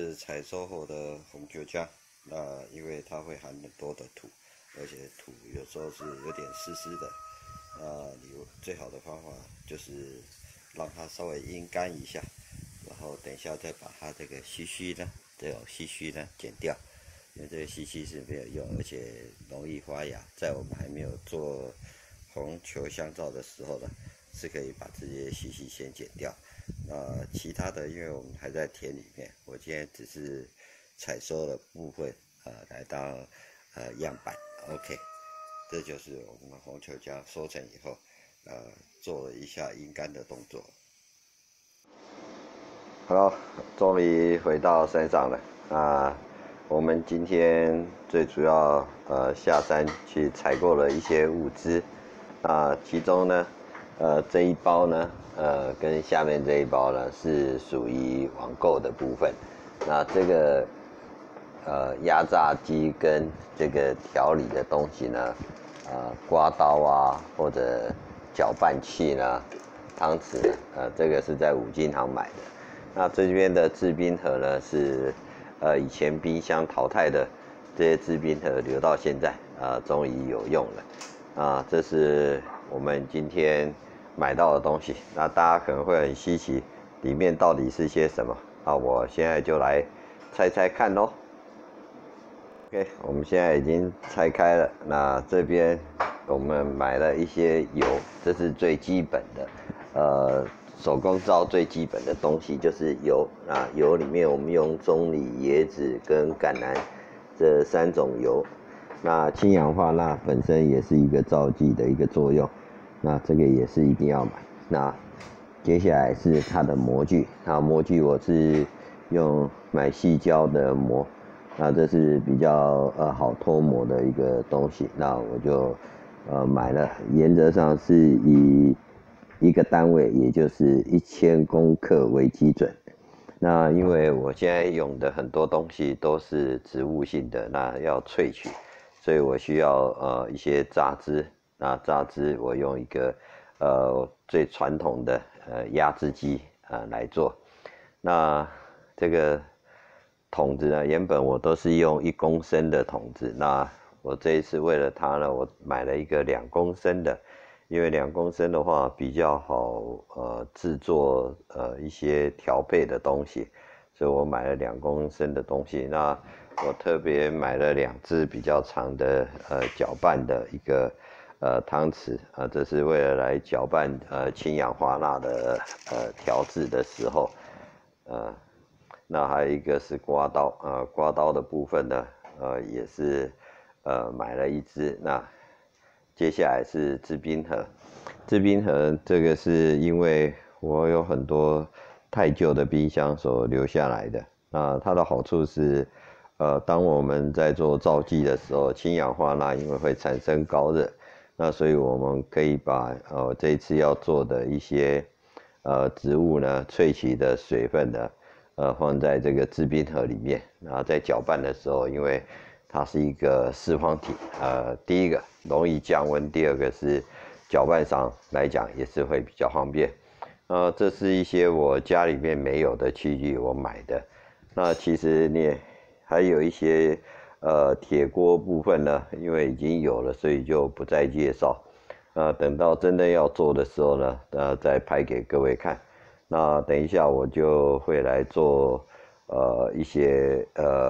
是采收后的红球浆，那因为它会含很多的土，而且土有时候是有点湿湿的，你最好的方法就是让它稍微阴干一下，然后等一下再把它这个须须呢剪掉，因为这个须须是没有用，而且容易发芽。在我们还没有做红球香皂的时候呢，是可以把这些须须先剪掉。其他的，因为我们还在田里面，我今天只是采收的部分，来当样板。OK， 这就是我们红球浆收成以后，做了一下阴干的动作。好，终于回到山上了。我们今天最主要下山去采购了一些物资。其中呢，这一包呢，跟下面这一包呢是属于网购的部分。那这个压榨机跟这个调理的东西呢，刮刀啊或者搅拌器呢，汤匙呢，这个是在五金行买的。那这边的制冰盒呢是以前冰箱淘汰的这些制冰盒留到现在，终于有用了。这是我们今天买到的东西。那大家可能会很稀奇，里面到底是些什么？我现在就来拆拆看咯。OK， 我们现在已经拆开了。那这边我们买了一些油，这是最基本的，手工皂最基本的东西就是油。那油里面我们用棕榈、椰子跟橄榄这3种油。那氢氧化钠本身也是一个皂剂的一个作用，那这个也是一定要买。那接下来是它的模具，模具我是用买细胶的膜。那这是比较好脱模的一个东西，那我就买了，原则上是以一个单位，也就是1000公克为基准。那因为我现在用的很多东西都是植物性的，那要萃取，所以我需要一些榨汁。那榨汁我用一个最传统的压制机来做。那这个桶子呢，原本我都是用1公升的桶子，那我这一次为了它呢，我买了一个2公升的，因为2公升的话比较好制作一些调配的东西，所以我买了2公升的东西。那我特别买了2支比较长的搅拌的一个汤匙，这是为了来搅拌氢氧化钠的调制的时候。那还有一个是刮刀，刮刀的部分呢，也是买了1支。那接下来是制冰盒，制冰盒这个是因为我有很多太旧的冰箱所留下来的。那它的好处是，当我们在做皂剂的时候，氢氧化钠因为会产生高热，那所以我们可以把这一次要做的一些植物呢萃取的水分呢。放在这个制冰盒里面，然后在搅拌的时候，因为它是一个四方体，第一个容易降温，第二个是搅拌上来讲也是会比较方便。这是一些我家里面没有的器具，我买的。那其实你还有一些铁锅部分呢，因为已经有了，所以就不再介绍。等到真的要做的时候呢，再拍给各位看。那等一下我就会来做一些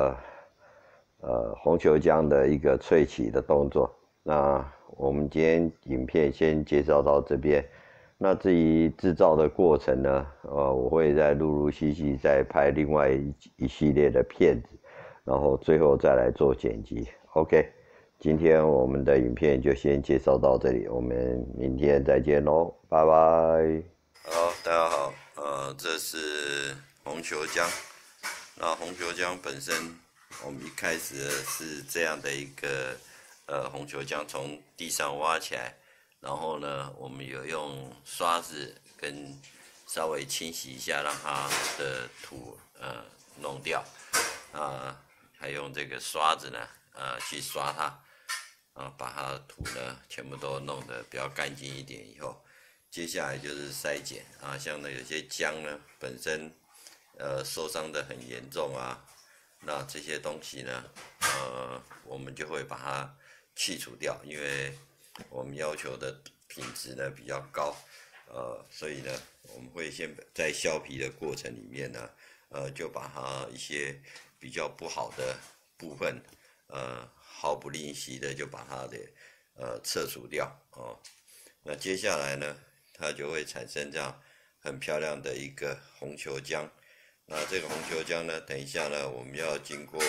红球浆的一个萃取的动作。那我们今天影片先介绍到这边。那至于制造的过程呢，我会再陆陆续续再拍另外一系列的片子，然后最后再来做剪辑。OK， 今天我们的影片就先介绍到这里，我们明天再见咯，拜拜。好，大家好。这是红球浆。那红球浆本身，我们一开始是这样的一个红球浆从地上挖起来，然后呢，我们有用刷子跟稍微清洗一下，让它的土弄掉。还用这个刷子呢去刷它，把它的土呢全部都弄得比较干净一点以后。接下来就是筛检像有些浆呢本身受伤的很严重啊，那这些东西呢，我们就会把它去除掉，因为我们要求的品质呢比较高，所以呢，我们会先在削皮的过程里面呢，就把它一些比较不好的部分，毫不吝惜的就把它的撤除掉哦。那接下来呢，它就会产生这样很漂亮的一个红球浆。那这个红球浆呢，等一下呢，我们要经过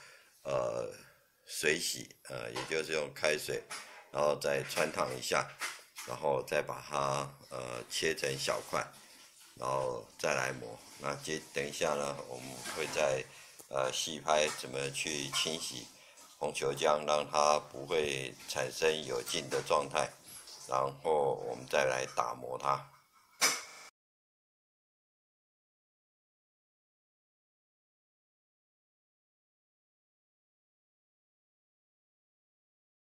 水洗，也就是用开水，然后再穿烫一下，然后再把它切成小块，然后再来磨。那等一下呢，我们会再细拍怎么去清洗红球浆，让它不会产生有劲的状态，然后我们再来打磨它。